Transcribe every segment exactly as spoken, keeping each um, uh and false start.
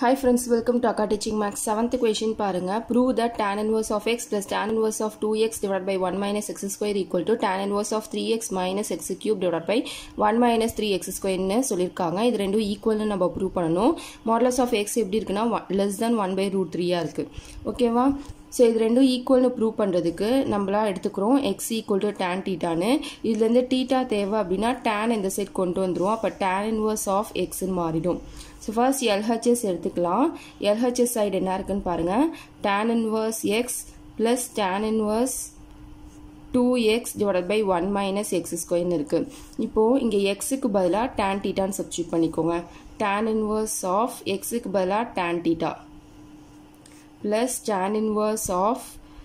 Hi friends, welcome to akkasteachingmaths. seventh question பாருங்க. Prove that tan inverse of x plus tan inverse of two x divided by one minus x square equal to tan inverse of three x minus x cube divided by one minus three x square ன்னு சொல்லிருக்காங்க. இது ரெண்டும் ஈக்குவல்னு நம்ம prove பண்ணனும். Modulus of x எப்படி இருக்குன்னா less than one by root three ஆ இருக்கு. ஓகேவா? So இது ரெண்டும் ஈக்குவல்னு ப்ரூவ் பண்றதுக்கு நம்மளா எடுத்துக்கிறோம் x equal to tan theta ன்னு. இதுல இருந்து theta தேவை அப்படினா tan இந்த சைடு கொண்டு வந்துருவோம். அப்ப tan inverse of x ன்னு மாறிடும். So first L H S எடுத்துக்கலாம். L H S side என்ன இருக்குன்னு பாருங்க. Tan inverse x plus tan inverse two x divided by one minus x square ன்னு இருக்கு. இப்போ இங்க x க்கு பதிலா tan theta ன்னு சப்ஸ்டிட்யூட் பண்ணிக்கோங்க. Tan inverse of x க்கு பதிலா tan theta plus tan inverse of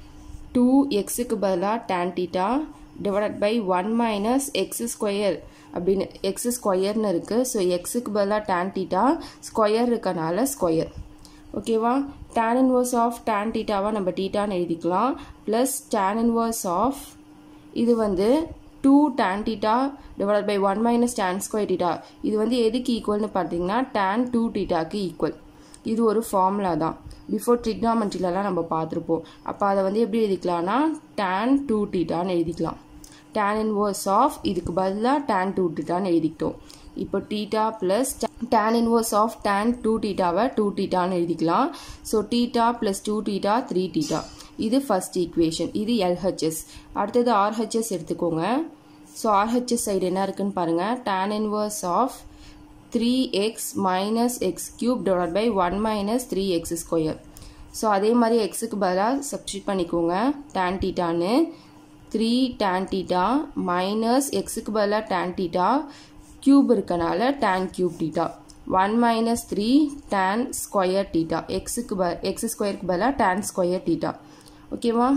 two x க்கு பதிலா tan theta divided by one minus x square அப்படினு x square ன்னு இருக்கு. So x க்கு பதிலா tan theta square இருக்கனால square. ஓகேவா? tan inverse of tan theta வா நம்ம theta ன்னு எழுதிக்கலாம் plus tan inverse of இது வந்து two tan theta divided by one minus tan square theta. இது வந்து எதுக்கு ஈக்குவல்னு பார்த்தீங்கன்னா tan two theta க்கு ஈக்குவல். இது ஒரு ஃபார்முலா தான். பிஃபோர் ட்ரிக்னாமெட்ரிலலாம் நம்ம பார்த்துருப்போம். அப்போ அதை வந்து எப்படி எழுதிக்கலாம்னா tan two theta ன்னு எழுதிக்கலாம். tan inverse of இதுக்கு பதிலா tan two theta ன்னு எழுதிக்கிட்டோம். இப்போ theta plus tan inverse of tan two theta why two theta ன்னு எழுதிக்கலாம். So theta plus two theta three theta. இது first equation. இது L H S. அடுத்தது R H S எடுத்துக்கோங்க. So R H S side என்ன இருக்குன்னு பாருங்க. tan inverse of three x minus x cube divided by one minus three x square. So அதே மாதிரி x க்கு பதிலா சப்ஸ்டிட்யூட் பண்ணிக்கோங்க. tan theta ன்னு three tan theta minus x க்கு பதிலா tan theta cube இருக்கனால tan cube theta one minus three tan square theta x க்கு x square க்கு பதிலா tan square theta. ஓகேவா?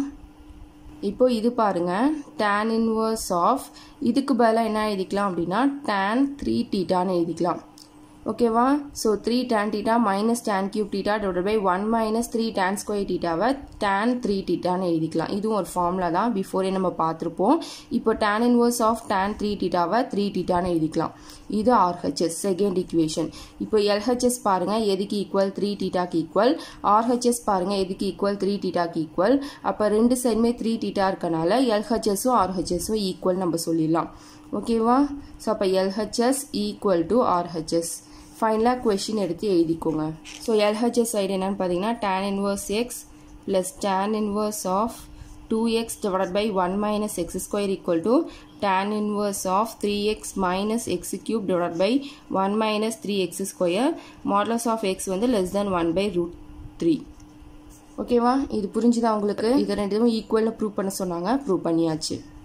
இப்போ இது பாருங்க tan inverse of இதுக்கு பதிலா என்ன எழுதிக்கலாம் அப்படினா tan three theta ன்னு எழுதிக்கலாம். ஓகேவா? So three tan theta minus tan cube theta divided by one minus three tan square theta why tan three theta ன்னு எழுதிக்கலாம். இதுவும் ஒரு ஃபார்முலா தான். பிஃபோரே நம்ம பார்த்திருப்போம். இப்போ tan inverse of tan three theta why three theta ன்னு எழுதிக்கலாம். இது R H S second equation. இப்போ L H S பாருங்க எதுக்கு ஈக்குவல் three theta க்கு ஈக்குவல். R H S பாருங்க எதுக்கு ஈக்குவல் three theta க்கு ஈக்குவல். அப்ப ரெண்டு சைடுமே three theta இருக்கனால L H S உம் R H S உம் ஈக்குவல் நம்ம சொல்லிடலாம். ஓகேவா? சோ அப்ப L H S equal to R H S. ஃபைனலா क्वेश्चन எடுத்து எழுதிக்கோங்க. So L H S side என்னன்னு பாத்தீங்கன்னா tan inverse x plus tan inverse of two x divided by one minus x square equal to tan inverse of three x minus x cube divided by one minus three x square. Modulus of x வந்து less than one by root three. ஓகேவா? இது புரிஞ்சுதா உங்களுக்கு? இது ரெண்டுமே ஈக்குவல்னு prove பண்ண சொன்னாங்க. Prove பண்ணியாச்சு.